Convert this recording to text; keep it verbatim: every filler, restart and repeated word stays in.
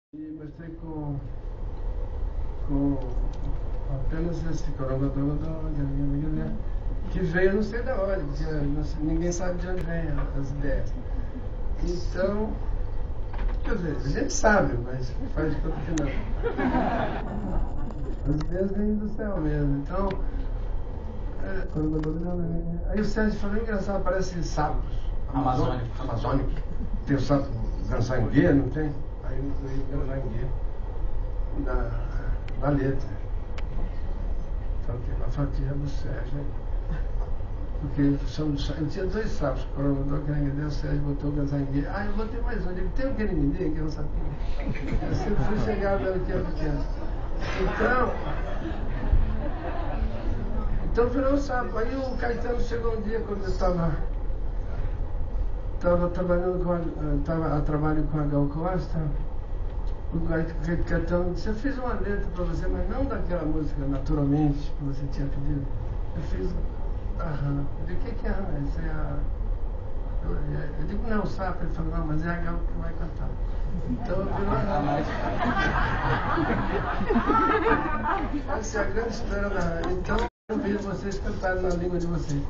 E mostrei com, com apenas esse corogodó, que veio não sei de onde, porque não sei, ninguém sabe de onde vem as ideias. Então, quer dizer, a gente sabe, mas faz de conta que não. As ideias vêm do céu mesmo. Então, é, aí o Sérgio falou, engraçado, parece sapos. Amazônico. Amazônico. Tem o sapo gansangue, não tem? Aí eu incluí gansangue na, na letra. Então tem uma fatia do Sérgio. Porque são, eu tinha dois sapos, o Corogodó, que o Sérgio botou o gansangue. Ah, eu botei mais um. Eu digo, tem o Querimindê, que eu não sabia. Eu sempre fui chegado no que eu pequeno. Então, então virou um sapo. Aí o Caetano chegou um dia, quando eu estava estava trabalhando com a, estava a trabalho com a Gal Costa, o Caetano disse, eu fiz uma letra para você, mas não daquela música naturalmente que você tinha pedido. Eu fiz aham. Eu digo, o que, que é aham? Isso é a... Eu, eu digo, não, o sapo. Ele falou, não, mas é a Gal que vai cantar. Então virou aham. Essa é a grande história da rádio. Então eu vi vocês cantarem na língua de vocês.